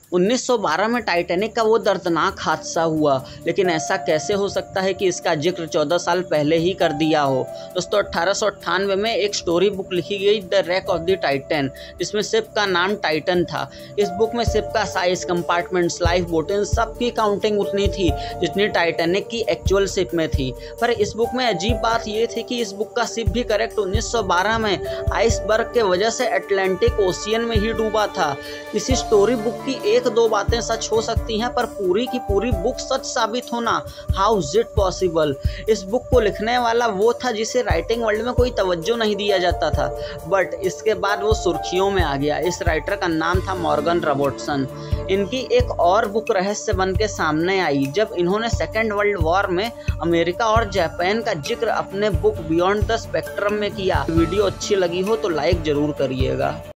1912 में टाइटैनिक का वो दर्दनाक हादसा हुआ, लेकिन ऐसा कैसे हो सकता है कि इसका जिक्र 14 साल पहले ही कर दिया हो। दोस्तों 1898 में एक स्टोरी बुक लिखी गई, the wreck of the Titan, जिसमें शिप का नाम टाइटन था। इस बुक में शिप का साइज, कंपार्टमेंट्स, लाइफ बोट, इन सब की काउंटिंग उतनी थी जितनी टाइटैनिक की एक्चुअल शिप में थी। पर इस बुक में अजीब बात यह थी कि इस बुक का शिप भी करेक्ट 1912 में आइसबर्ग के वजह से अटलांटिक ओशियन में ही डूबा था। इसी स्टोरी बुक की एक दो बातें सच हो सकती हैं, पर पूरी की पूरी बुक सच साबित होना, हाउ इज इट पॉसिबल। इस बुक को लिखने वाला वो था जिसे राइटिंग वर्ल्ड में कोई तवज्जो नहीं दिया जाता था, बट इसके बाद वो सुर्खियों में आ गया। इस राइटर का नाम था मॉर्गन रॉबर्टसन। इनकी एक और बुक रहस्य बन के सामने आई जब इन्होंने सेकेंड वर्ल्ड वॉर में अमेरिका और जापान का जिक्र अपने बुक बियॉन्ड द स्पेक्ट्रम में किया। वीडियो अच्छी लगी हो तो लाइक जरूर करिएगा।